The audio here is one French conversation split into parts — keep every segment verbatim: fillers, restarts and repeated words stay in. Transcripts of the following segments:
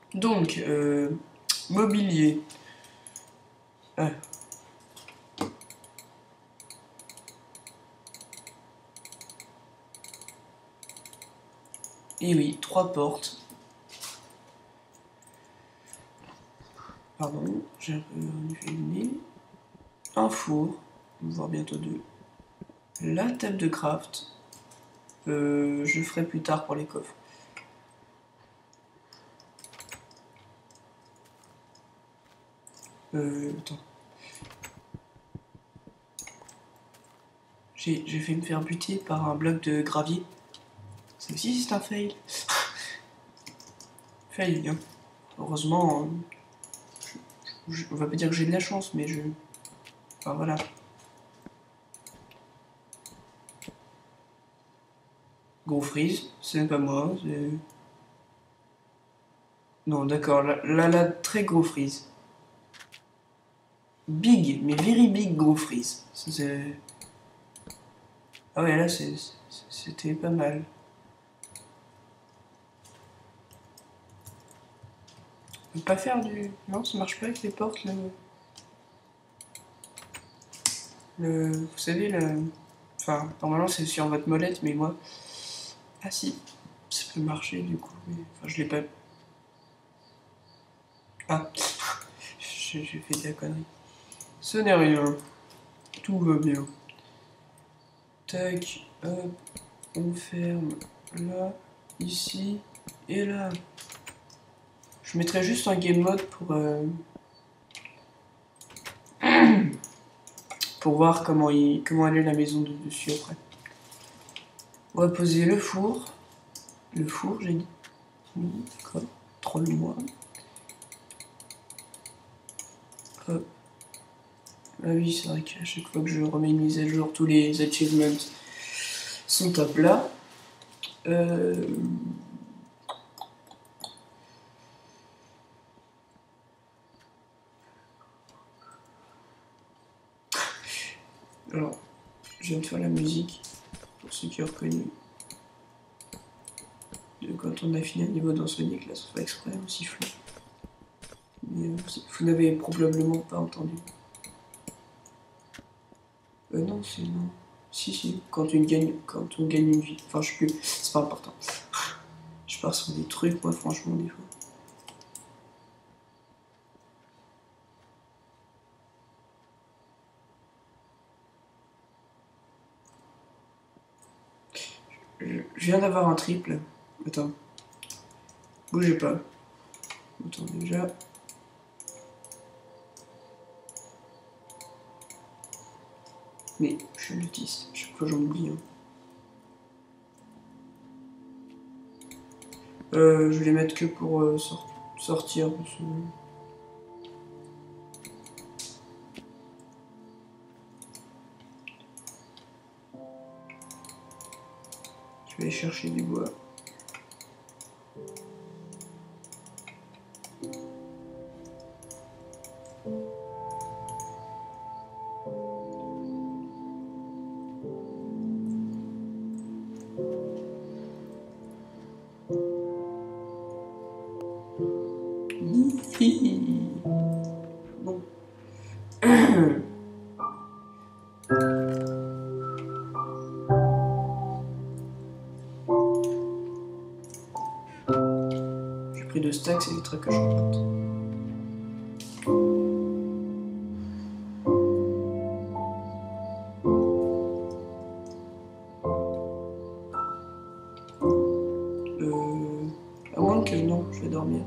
Donc, euh, mobilier. Ah. Et oui, trois portes. Pardon, j'ai un peu fait le nez. Un four, on va voir bientôt deux. La table de craft. Euh, je ferai plus tard pour les coffres. Euh, attends. J'ai fait me faire buter par un bloc de gravier. Ça aussi c'est un fail. Fail, hein. Heureusement, euh, je, je, on va pas dire que j'ai de la chance, mais je... Enfin voilà. Gros freeze, c'est pas moi, c'est... Non, d'accord, là, là, là, très gros freeze. Big, mais very big gros freeze. C'est... Ah ouais, là, c'était pas mal. On peut pas faire du... Non, ça marche pas avec les portes, le... le... Vous savez, le... Enfin, normalement, c'est sur votre molette, mais moi... Ah si, ça peut marcher, du coup. Mais... Enfin, je l'ai pas... Ah, j'ai fait de la connerie. Ce n'est rien. Tout va bien. Tac, hop, on ferme là, ici et là. Je mettrai juste un game mode pour euh, pour voir comment il comment aller la maison de dessus après. On va poser le four, le four j'ai dit. Quoi? Troll-moi. Hop. Ah oui, c'est vrai qu'à chaque fois que je remets une mise à jour, tous les achievements sont à plat. Euh... Alors, je viens de faire la musique, pour ceux qui ont reconnu. De quand on a fini un niveau dans Sonic, là, ça fait exprès en sifflant. Mais euh, vous n'avez probablement pas entendu. Euh, non, c'est non. Si, si, quand on gagne, quand on gagne une vie. Enfin, je sais plus, c'est pas important. Je pars sur des trucs, moi, franchement, des fois. Je, je viens d'avoir un triple. Attends. Bougez pas. Attends, déjà. Mais je suis un autiste, chaque fois j'en oublie. Hein. Euh, je vais les mettre que pour euh, sor sortir. Parce que... Je vais aller chercher du bois. Bon. J'ai pris deux stacks, c'est des trucs que je reporte. Euh... À moins que non, je vais dormir.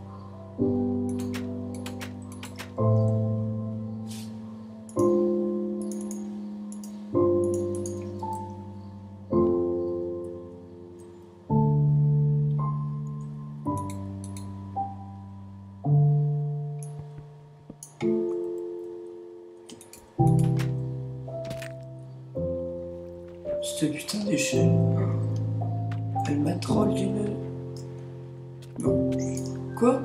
Ce putain d'échelle. Elle m'a troll d'une... Non. Quoi?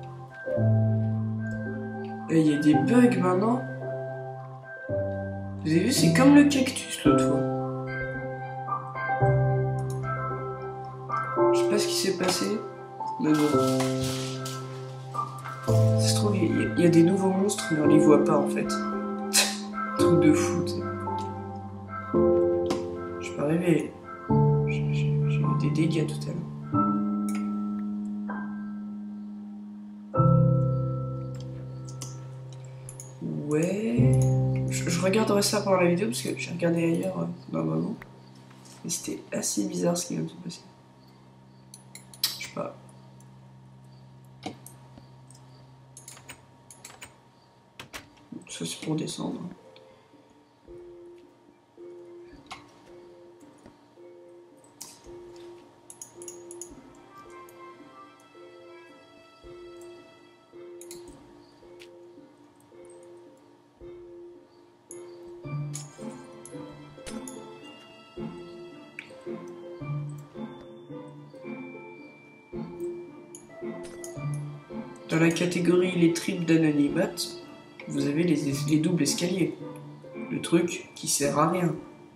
Et il y a des bugs maintenant. Vous avez vu, c'est comme le cactus l'autre fois. Je sais pas ce qui s'est passé, mais bon. Ça se trouve, il y, y a des nouveaux monstres, mais on les voit pas en fait. Truc de fou, tu sais. Je suis pas rêvé. J'ai eu des dégâts tout à l'heure. Ouais. Je, je regarderai ça pendant la vidéo parce que j'ai regardé ailleurs euh, normalement. Et c'était assez bizarre ce qui vient de se passer. Je sais pas. Ça c'est pour descendre. Dans la catégorie les tripes d'anonymat, vous avez les, les doubles escaliers. Le truc qui sert à rien.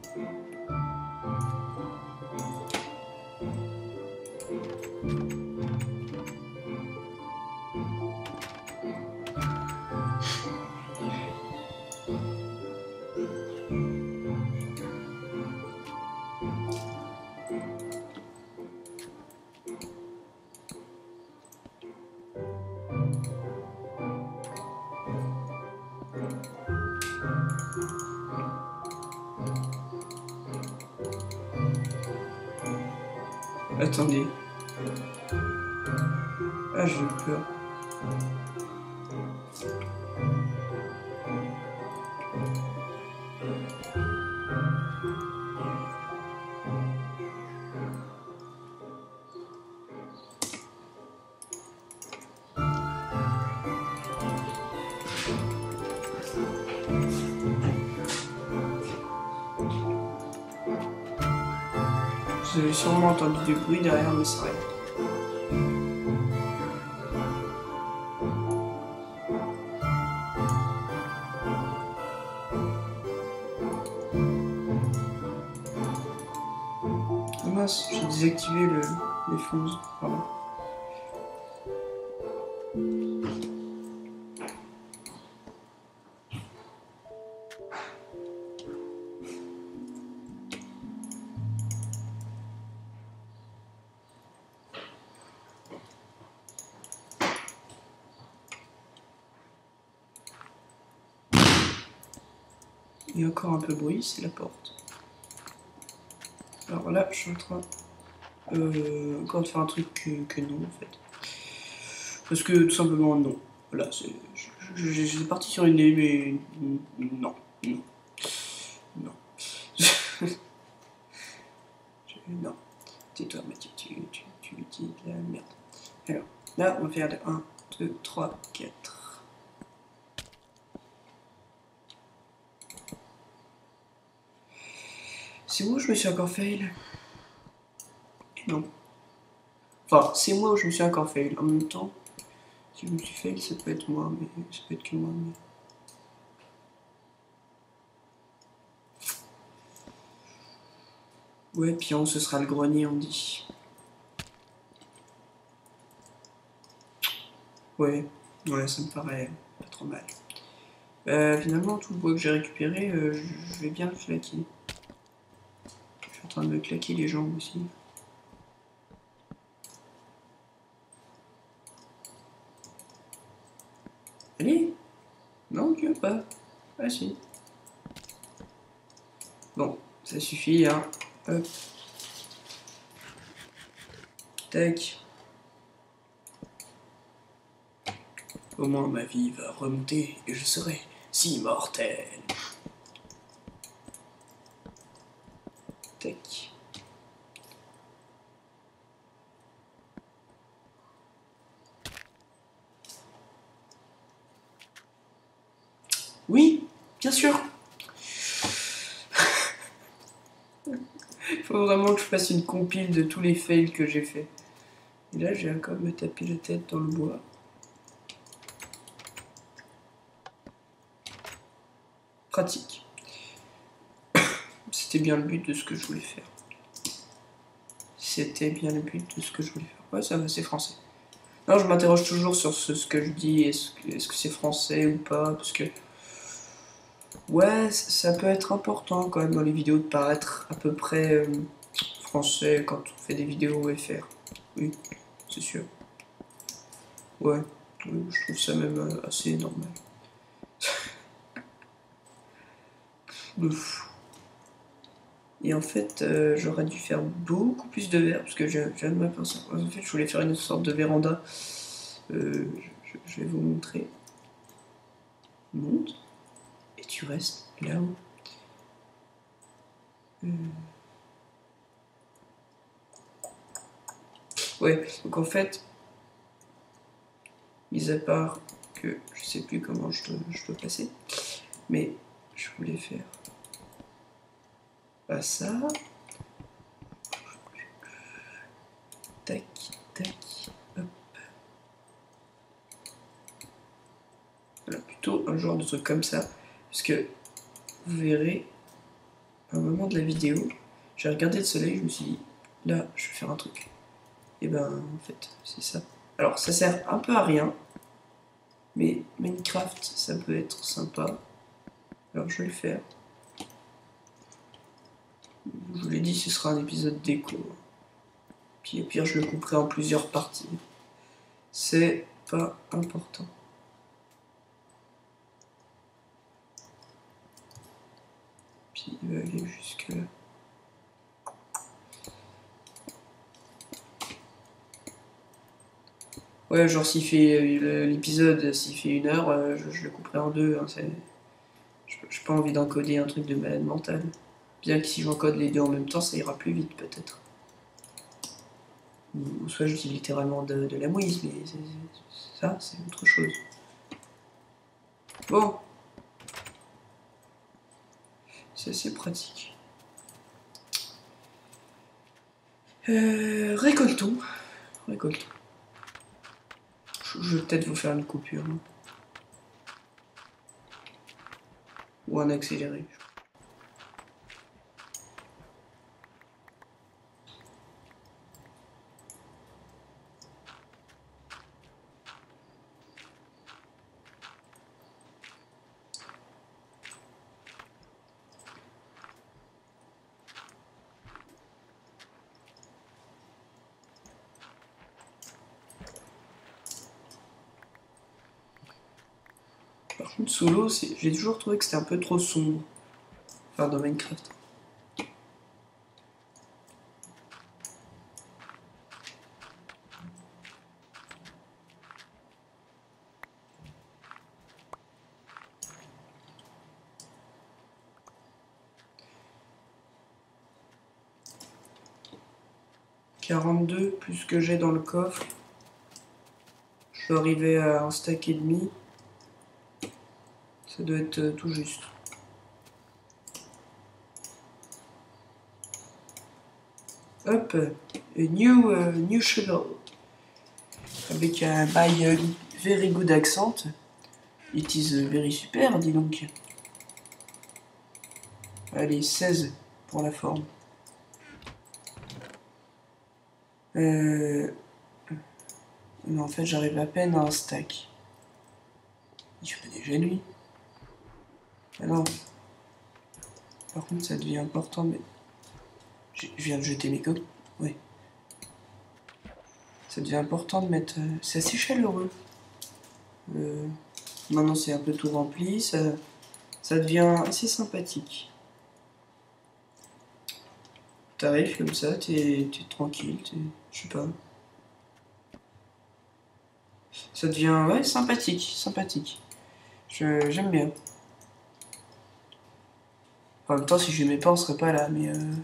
Attendez. Ah, j'ai peur. Vous avez sûrement entendu du bruit derrière, mais c'est rien. Oh mince, j'ai désactivé le, les fonds. Pardon. Il y a encore un peu de bruit, c'est la porte. Alors là, je suis en train euh, encore de faire un truc que, que non, en fait. Parce que tout simplement, non. Voilà, c'est. J'étais parti sur une idée, mais non, non, non. Non. Tais-toi, Mathieu, tu, tu, tu dis de la merde. Alors, là, on va faire de un, deux, trois, quatre. C'est moi où je me suis encore fail. Non. Enfin, c'est moi où je me suis encore fail. En même temps, si je me suis fail, ça peut être moi, mais ça peut être que moi. Mais... Ouais, pion, ce sera le grenier, on dit. Ouais, ouais, ça me paraît pas trop mal. Euh, finalement, tout le bois que j'ai récupéré, euh, je vais bien le claquer. Je suis en train de me claquer les jambes aussi. Allez! Non, tu veux pas. Ah si. Bon, ça suffit, hein. Hop. Tac. Au moins ma vie va remonter et je serai si mortel. Tac. Oui, bien sûr. Il faut vraiment que je fasse une compile de tous les fails que j'ai fait. Et là, j'ai encore me taper la tête dans le bois. Pratique. C'était bien le but de ce que je voulais faire. C'était bien le but de ce que je voulais faire. Ouais, ça va, c'est français. Non, je m'interroge toujours sur ce, ce que je dis, est-ce que est-ce que c'est français ou pas, parce que ouais, ça peut être important quand même dans les vidéos de paraître à peu près euh, français quand on fait des vidéos F R. Oui, c'est sûr. Ouais, oui, je trouve ça même euh, assez normal. Ouf. Et en fait, euh, j'aurais dû faire beaucoup plus de verre, parce que je, je viens de m'apercevoir. En fait, je voulais faire une sorte de véranda. Euh, je, je vais vous montrer. Monte, et tu restes là-haut. Euh... Ouais, donc en fait, mis à part que je sais plus comment je dois, je dois passer, mais je voulais faire pas ça. Tac, tac, hop. Voilà, plutôt un genre de truc comme ça, parce que vous verrez, à un moment de la vidéo, j'ai regardé le soleil, je me suis dit, là, je vais faire un truc. Et ben, en fait, c'est ça. Alors, ça sert un peu à rien, mais Minecraft, ça peut être sympa. Alors, je vais le faire. Je vous l'ai dit, ce sera un épisode déco. Puis au pire, je le couperai en plusieurs parties. C'est pas important. Puis il va aller jusque là. Ouais, genre s'il fait l'épisode, s'il fait une heure, euh, je, je le couperai en deux. Hein, j'ai pas envie d'encoder un truc de malade mental. Bien que si j'encode les deux en même temps, ça ira plus vite peut-être. Ou soit je dis littéralement de, de la mouise, mais c'est, c'est, ça, c'est autre chose. Bon. C'est assez pratique. Euh, récoltons. Récoltons. Je, je vais peut-être vous faire une coupure. Hein. Ou un accéléré. Par contre, solo, j'ai toujours trouvé que c'était un peu trop sombre. Enfin, dans Minecraft. quarante-deux plus ce que j'ai dans le coffre. Je suis arrivé à un stack et demi. Ça doit être tout juste. Hop, a new, uh, new shovel. Avec un by uh, very good accent. It is uh, very super, dis donc. Allez, seize pour la forme. Euh... Mais en fait, j'arrive à peine à un stack. Il fait déjà nuit. Alors, par contre, ça devient important, mais... Je viens de jeter mes coques. Oui. Ça devient important de mettre... Euh... C'est assez chaleureux. Euh... Maintenant, c'est un peu tout rempli. Ça, ça devient assez sympathique. T'arrives comme ça, t'es tranquille, t'es... Je sais pas. Ça devient, ouais, sympathique, sympathique. J'aime bien. En même temps, si je l'aimais pas, on serait pas là, mais... Euh...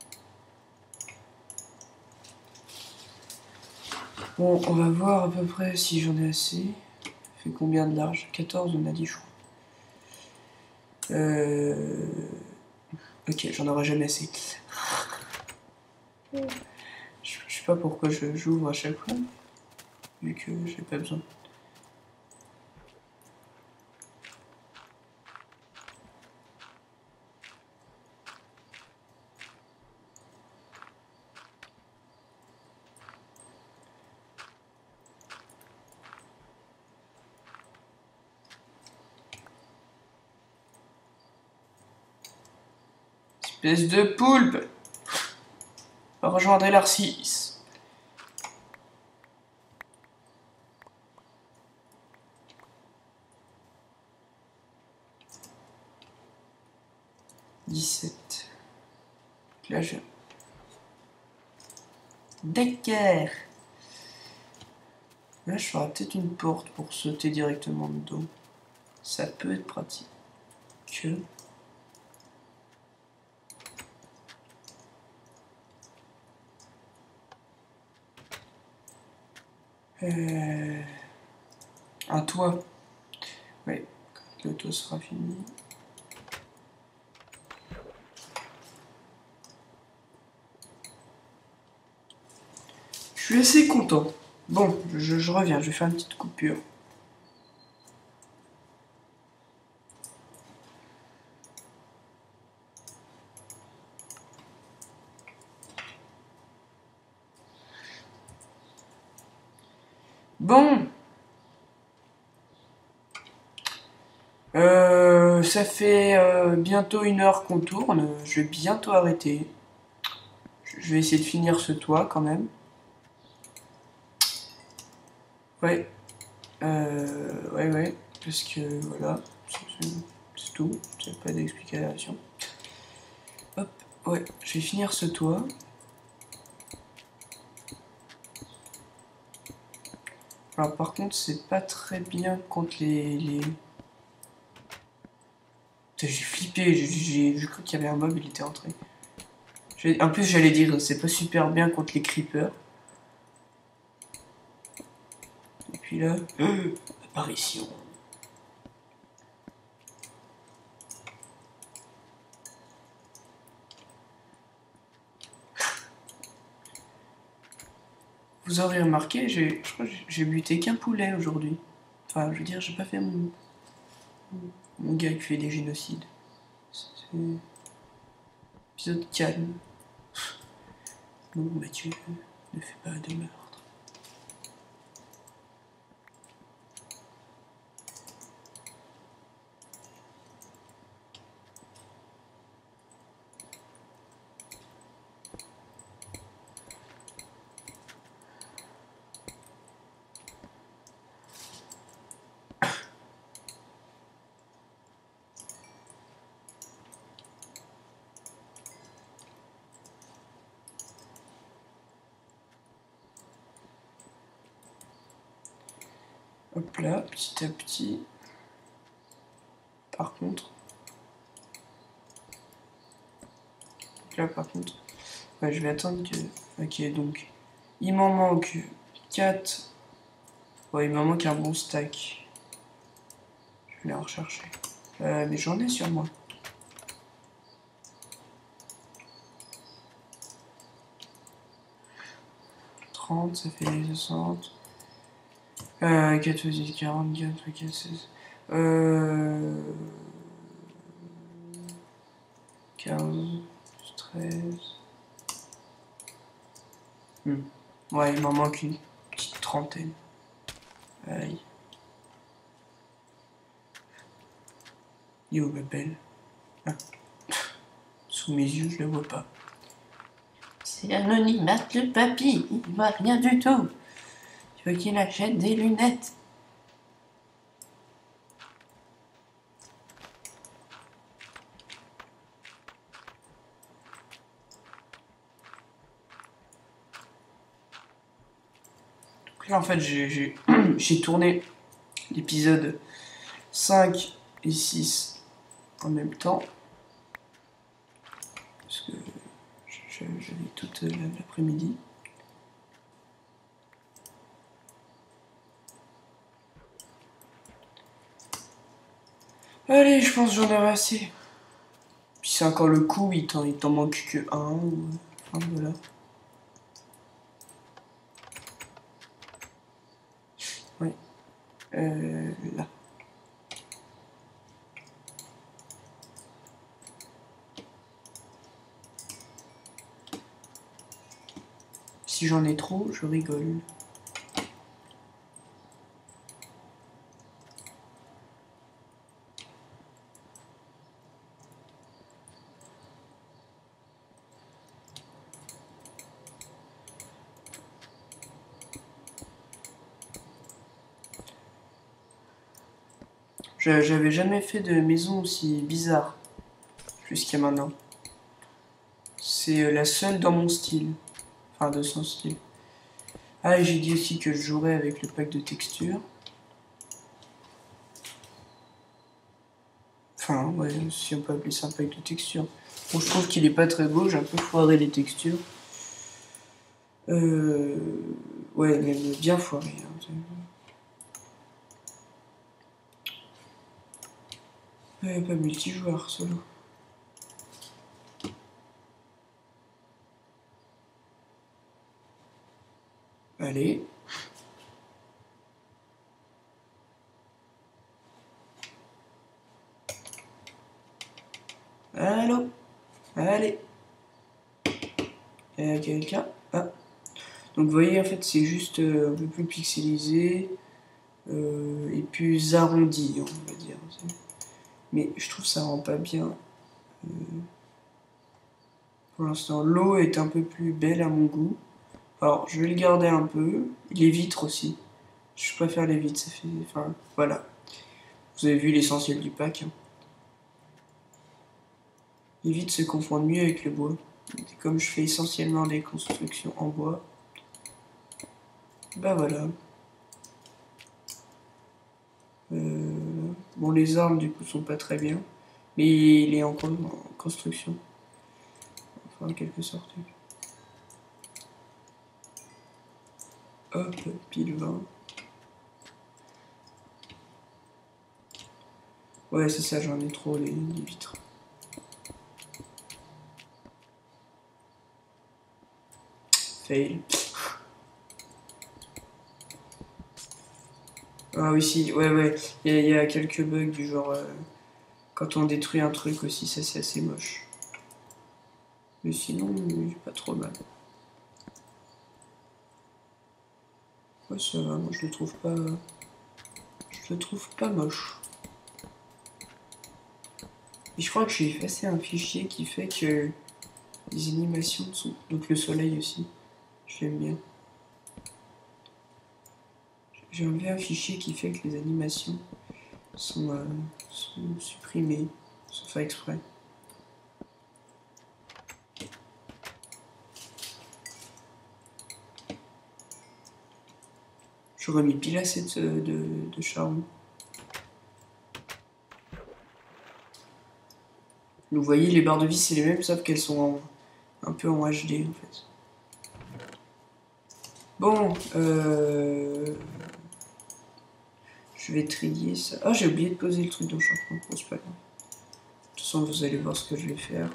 Bon, on va voir à peu près si j'en ai assez. Ça fait combien de large? quatorze, on a dit, je crois. Euh... Ok, j'en aurai jamais assez. Je, je sais pas pourquoi j'ouvre à chaque fois, vu que j'ai pas besoin. Espèce de poulpe. Rejoindre l'Arcis. dix-sept. Là, je... D'accord. Là, je ferai peut-être une porte pour sauter directement dedans. Ça peut être pratique. Que... Euh... Un toit. Oui, quand le toit sera fini. Je suis assez content. Bon, je, je reviens, je vais faire une petite coupure. Bon. Euh, ça fait euh, bientôt une heure qu'on tourne. Je vais bientôt arrêter. Je vais essayer de finir ce toit quand même. Ouais. Euh, ouais, ouais. Parce que voilà. C'est tout. C'est pas d'explication. Hop. Ouais. Je vais finir ce toit. Alors par contre, c'est pas très bien contre les... les... J'ai flippé, j'ai cru qu'il y avait un mob, il était entré. En plus, j'allais dire, c'est pas super bien contre les creepers. Et puis là, euh, apparition. Vous aurez remarqué, j'ai, je crois que j'ai buté qu'un poulet aujourd'hui. Enfin, je veux dire, j'ai pas fait mon, mon gars qui fait des génocides. C'est épisode calme. Non, Mathieu, ne fais pas de meurtre. Hop là, petit à petit. Par contre... Là, par contre... Ouais, je vais attendre que... Ok, donc... Il m'en manque quatre. Ouais, il m'en manque un bon stack. Je vais les rechercher. Euh, mais j'en ai sur moi. trente, ça fait soixante. Euh, quatre, quarante-quatre, quatre, seize. Euh... quinze, treize. Hmm. Ouais, il m'en manque une petite trentaine. Aïe. Yo, ma belle. Ah. Sous mes yeux, je la vois pas. C'est anonymate le papy, il voit rien du tout. Tu veux qu'il achète des lunettes? Donc là, en fait, j'ai tourné l'épisode cinq et six en même temps. Parce que j'avais toute l'après-midi. Allez, je pense que j'en aurai assez. Puis c'est encore le coup, il t'en manque que un. Ou... Enfin, voilà. Ouais. Euh, là. Si j'en ai trop, je rigole. J'avais jamais fait de maison aussi bizarre jusqu'à maintenant. C'est la seule dans mon style. Enfin, de son style. Ah, et j'ai dit aussi que je jouerais avec le pack de textures. Enfin, ouais, si on peut appeler ça un pack de textures. Bon, je trouve qu'il est pas très beau, j'ai un peu foiré les textures. Euh... Ouais, même bien foiré. Hein. Ouais, pas multijoueur, solo. Allez. Allô. Allez. Il y a quelqu'un. Ah. Donc vous voyez, en fait, c'est juste euh, un peu plus pixelisé. Euh, et plus arrondi, on va dire. Mais je trouve que ça rend pas bien. Euh, pour l'instant, l'eau est un peu plus belle à mon goût. Alors, je vais le garder un peu. Les vitres aussi. Je préfère les vitres, ça fait... Enfin, voilà. Vous avez vu l'essentiel du pack. Hein. Les vitres se confondent mieux avec le bois. Et comme je fais essentiellement des constructions en bois, bah voilà. Euh, bon, les armes du coup sont pas très bien, mais il est en, en construction. Enfin, en quelque sorte. Hop, pile vingt. Ouais, c'est ça, j'en ai trop les, les vitres. Fail. Ah oui, si, ouais, ouais. Il y, y, a quelques bugs du genre... Euh, quand on détruit un truc aussi, ça c'est assez moche. Mais sinon, j'ai pas trop mal. Ouais, ça va, moi je le trouve pas... Je le trouve pas moche. Et je crois que j'ai effacé un fichier qui fait que les animations sont... Donc le soleil aussi, je l'aime bien. J'ai enlevé un fichier qui fait que les animations sont, euh, sont supprimées, sans faire exprès. J'aurais mis pile assez de, de, de charbon. Vous voyez, les barres de vie, c'est les mêmes, sauf qu'elles sont en, un peu en H D, en fait. Bon, euh... je vais trier ça. Ah, j'ai oublié de poser le truc d'enchantement. Bon, c'est pas grave. De toute façon, vous allez voir ce que je vais faire.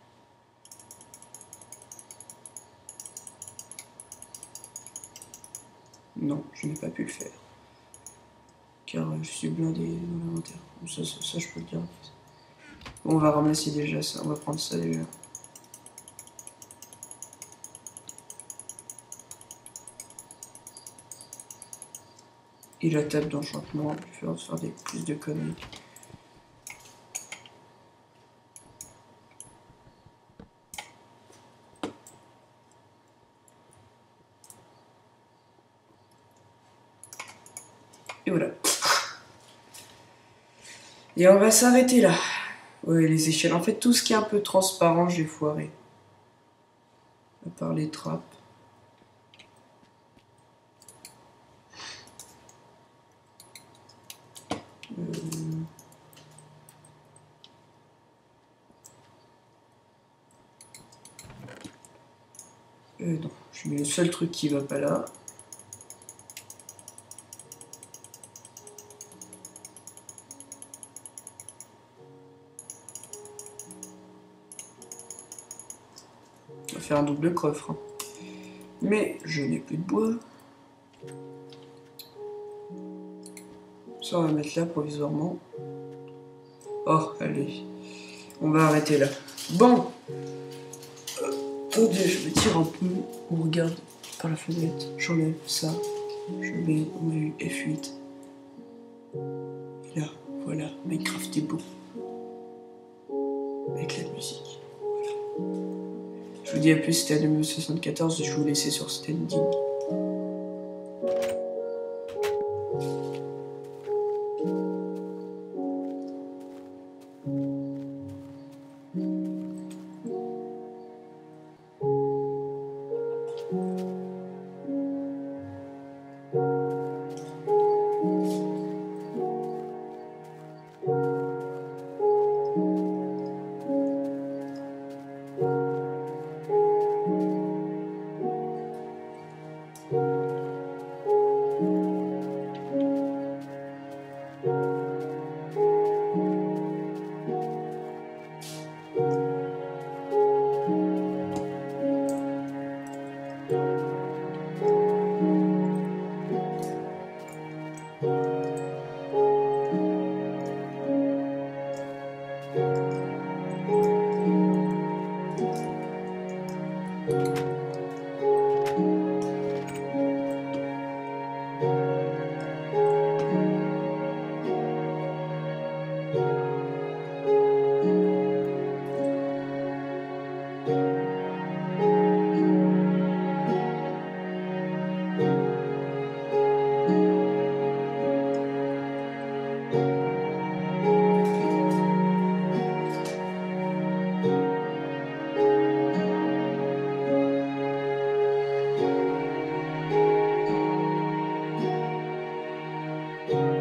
Non, je n'ai pas pu le faire. Car je suis blindé dans l'inventaire. Ça, ça, ça, je peux le dire, en fait. Bon, on va ramasser déjà ça. On va prendre ça déjà. Et la table d'enchantement, on va faire des plus de conneries. Et voilà. Et on va s'arrêter là. Ouais, les échelles. En fait, tout ce qui est un peu transparent, j'ai foiré. À part les trappes. Euh... Euh, non, je mets le seul truc qui va pas là. On va faire un double coffre. Hein. Mais je n'ai plus de bois. Ça, on va mettre là provisoirement. Oh, allez. On va arrêter là. Bon. Attendez, je me tire un peu. On regarde par la fenêtre. J'enlève ça. Je mets en vue F huit. Et là, voilà. Minecraft est beau. Avec la musique. Voilà. Je vous dis à plus, c'était à deux mille soixante-quatorze. Je vais vous laisser sur standing. Thank you.